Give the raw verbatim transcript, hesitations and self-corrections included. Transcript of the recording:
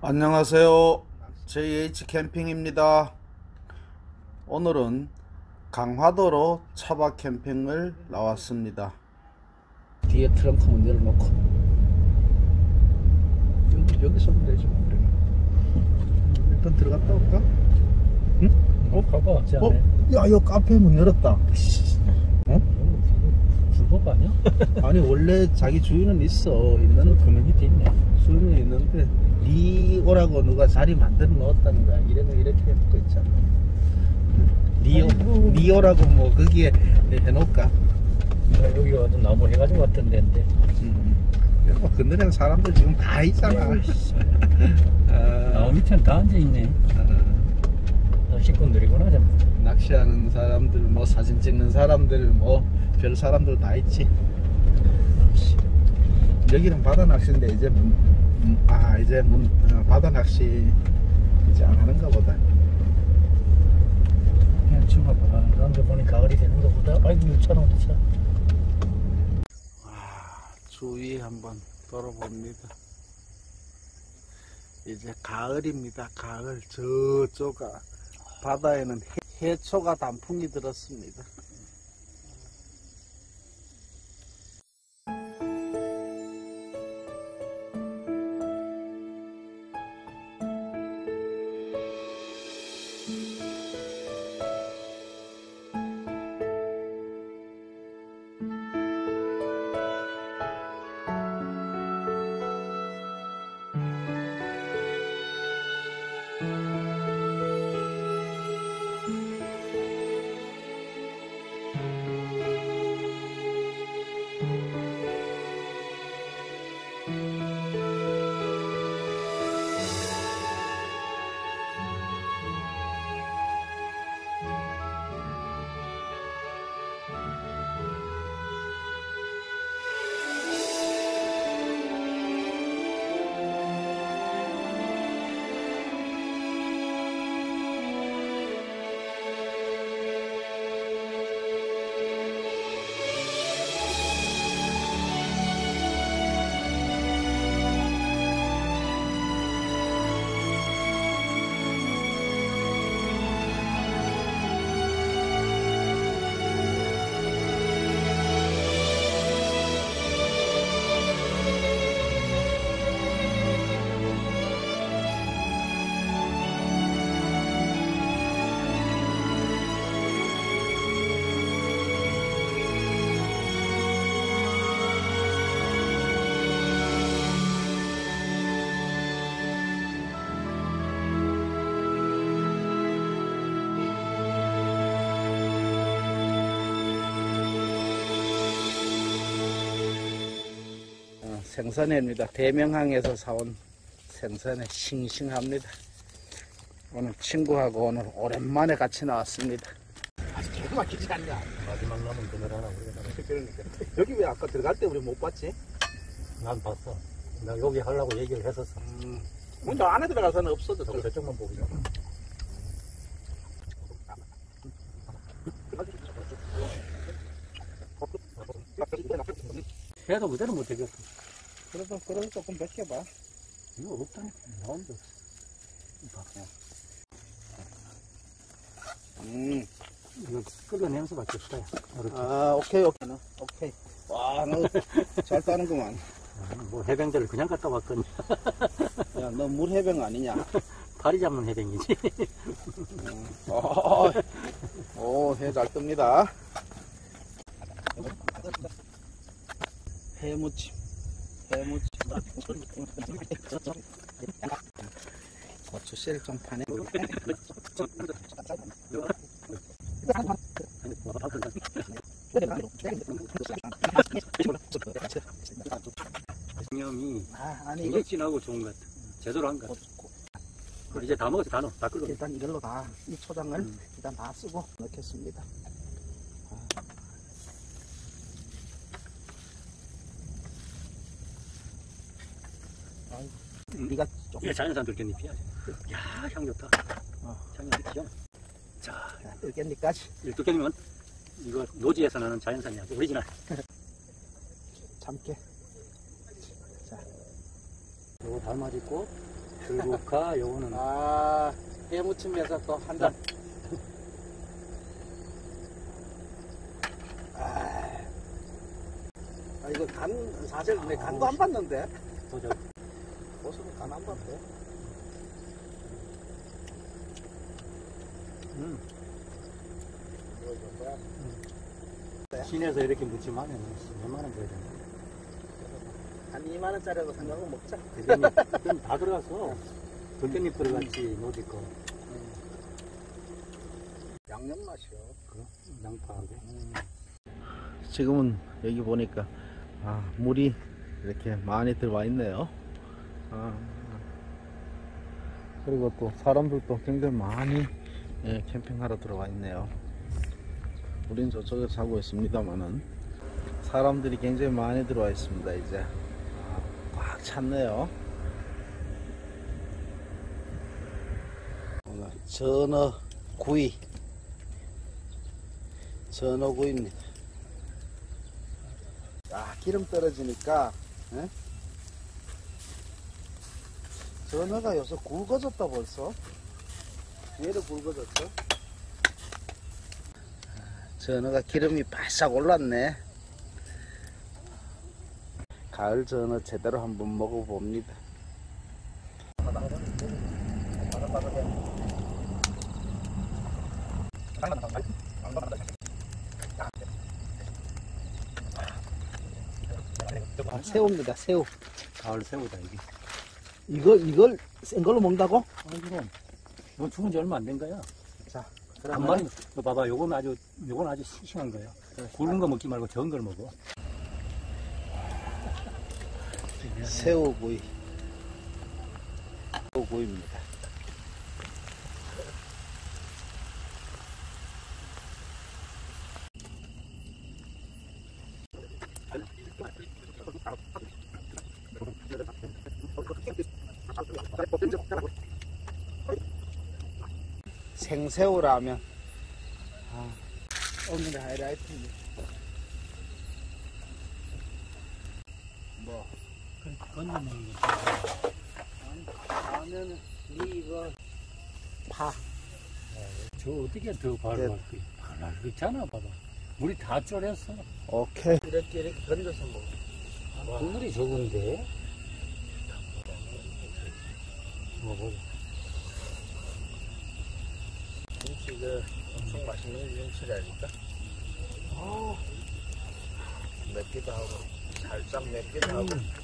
안녕하세요. 제이에이치 캠핑입니다. 오늘은 강화도로 차박 캠핑을 나왔습니다. 뒤에 트렁크 문 열어놓고 여기, 여기서 하면 되지 뭐. 일단 들어갔다 올까? 응? 어? 가봐. 어? 야, 이거 카페 문 열었다. 어? 불법 아니야? 아니 원래 자기 주인은 있어. 있는 그 밑에 있네. 주인은 있는데 니 오라고 누가 자리 만들어 놓았다는 거야. 이래서 이렇게 해놓고 있잖아. 니, 오, 니 오라고 뭐 거기에 해놓을까? 여기 와도 나무 해가지고 왔던 데인데. 음. 뭐 그늘에 사람들 지금 다 있잖아. 아, 나무 밑에는 다 앉아있네. 아, 식구들이구나 전부. 낚시하는 사람들, 뭐 사진 찍는 사람들, 뭐 별 사람들 다 있지. 여기는 바다 낚시인데 이제 문, 음, 아 이제 문, 어, 바다 낚시 이제 안 하는가 보다. 그냥 지금 봐봐. 사람들 보니 가을이 되는가 보다. 아이고 차라도 차. 아, 주위 한번 돌아봅니다. 이제 가을입니다. 가을. 저쪽 바다에는 해, 해초가 단풍이 들었습니다. 생선회입니다. 대명항에서 사온 생선회 싱싱합니다. 오늘 친구하고 오늘 오랜만에 같이 나왔습니다. 아직 조금만 길지 않냐? 마지막 남은 그늘 하나 우리가. 그러니까 여기 왜 아까 들어갈 때 우리 못 봤지? 난 봤어. 나 여기 하려고 얘기를 했었어. 음, 먼저 안에 들어가서는 없어져. 저거 저쪽만 보고 있어. 해도 그대로 못 되겠어. 그래서 그래서 조금 벗겨봐. 이거 없다니까. 나온 게 없어. 음. 이거 끓여내면서 밖에 없어요. 아, 오케이, 오케이. 너, 오케이. 와, 너 잘 따는구만. 뭐 해병대를 그냥 갔다 왔거니. 야, 너 물 해병 아니냐? 파리 잡는 해병이지. 음. 어, 오, 해 잘 뜹니다. 해무침, 해무침. 고추 씨를 좀 파네. 양념이 아, 아니, 굉장히 진하고 좋은 것 같아. 제대로 한 것 같아. 아, 이제 다 먹었어. 다 넣어. 다 끓여. 일단 이걸로 다, 이 초장을 음. 일단 다 쓰고 넣겠습니다. 우리가 조금 이게 자연산 들깻잎이야. 야, 향 좋다. 어. 향이 귀여워. 자, 들깻잎까지 들깻잎은 이거 노지에서 나는 자연산이야. 오리지널. 참깨. 자, 요거 담아짓고 그루카 요거는 아, 해무침에서 또 한 잔. 아, 아, 이거 간, 사실 내 간도 안 봤는데. 보자. 고수는 간 안 봤대. 음. 이거 좀 뭐야? 시내에서 이렇게 무침하면 몇만 원 줘야 된다. 한 이만 원짜리라고 생각하고 먹자. 대표님, 그럼 다 들어갔어. 돌깻잎 들어갔지, 노지 거. 양념 맛이요. 그럼 양파하고. 지금은 여기 보니까 아, 물이 이렇게 많이 들어와 있네요. 아, 그리고 또 사람들도 굉장히 많이 예, 캠핑하러 들어와 있네요. 우린 저쪽에 사고 있습니다만은 사람들이 굉장히 많이 들어와 있습니다. 이제 아, 꽉 찼네요. 오늘 전어 구이, 전어 구이입니다. 아, 기름 떨어지니까 에? 전어가 요새 굵어졌다 벌써. 얘도 굵어졌죠. 전어가 기름이 바싹 올랐네. 가을 전어 제대로 한번 먹어봅니다. 아, 새우입니다. 새우. 가을 새우다, 이게. 이걸 이걸 센 걸로 먹는다고? 아, 그럼. 이건 죽은 지 얼마 안 된 거야. 자, 한 마리, 너 봐봐, 요건 아주, 요건 아주 싱싱한 거야. 굵은 거 먹지 말고 적은 걸 먹어. 새우구이. 새우구이입니다. 생새우라면 아, 오늘의 하이라이트입니다. 뭐 건져 먹는 거. 라면은 이거 파. 저 어떻게 더 바로 갈 거야? 바로 그렇잖아, 봐봐. 물이 다 졸였어. 오케이. 이렇게 이렇게 건져서 먹어. 국물이 적은데? 먹어보자. 김치가 엄청 맛있는 김치라니까. 어, 맵기도 하고 살짝 맵기도 하고.